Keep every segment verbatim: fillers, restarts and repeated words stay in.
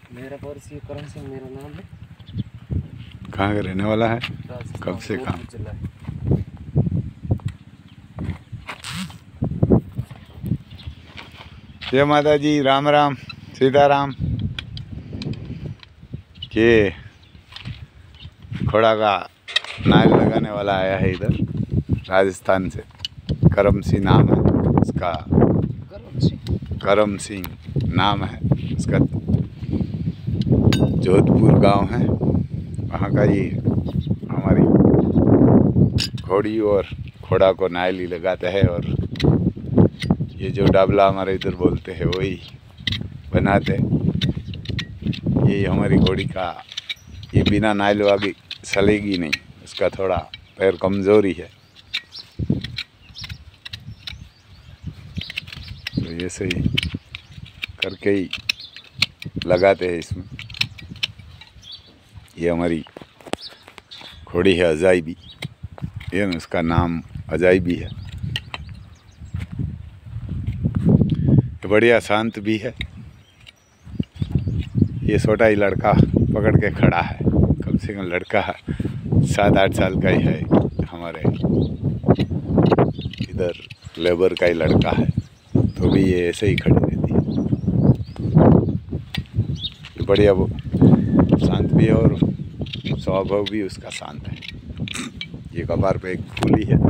मेरा पर्स ये करण सिंह मेरा नाम है। कहाँ का रहने वाला है? कब से कहाँ? जय माता जी, राम राम, सीताराम। ये घोड़ा का नाल लगाने वाला आया है इधर राजस्थान से। करम सिंह नाम है उसका। करम सिंह नाम है उसका। जोधपुर गांव है वहाँ का। ये हमारी घोड़ी और घोड़ा को नायली लगाते हैं और ये जो डाबला हमारे इधर बोलते हैं वही बनाते। ये हमारी घोड़ी का ये बिना नायल वाली चलेगी नहीं, उसका थोड़ा पैर कमज़ोरी है, तो ये सही करके ही लगाते हैं इसमें। ये हमारी घोड़ी है अजाइबी, ये उसका नाम अजाइबी है। ये बढ़िया शांत भी है। ये छोटा ही लड़का पकड़ के खड़ा है, कम से कम लड़का सात आठ साल का ही है। हमारे इधर लेबर का ही लड़का है, तो भी ये ऐसे ही खड़ी रहती है। ये बढ़िया वो शांत भी है और स्वभाव भी उसका शांत है। ये कपार पे एक फूली है।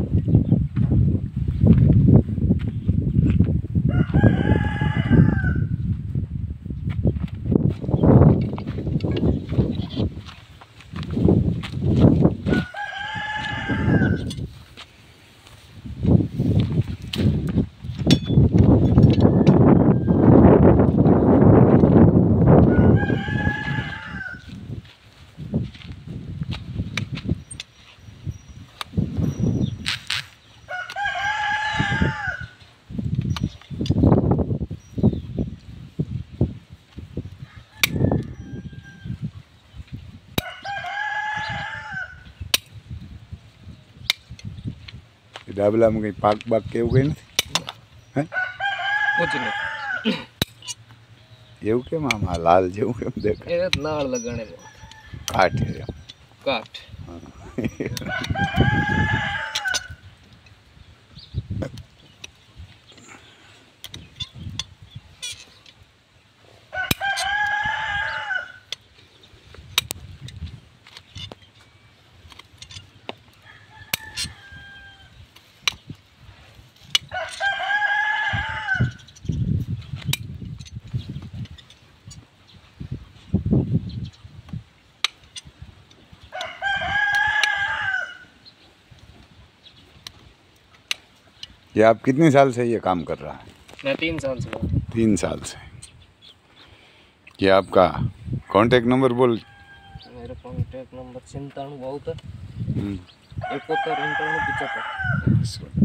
डाबला में कहीं पाक बाक के गए नहीं कुछ नहीं એવું કેમ આમાં લાલ જેવું કેમ દેખાય? એ નાળ લગાણે કાઠ છે કાઠ। ये आप कितने साल से ये काम कर रहा है? मैं तीन साल से हूँ। तीन साल से। ये आपका कांटेक्ट नंबर बोल। मेरा कांटेक्ट नंबर छिहत्तर बहुत है इकहत्तर इंटरनू पिछहत्तर।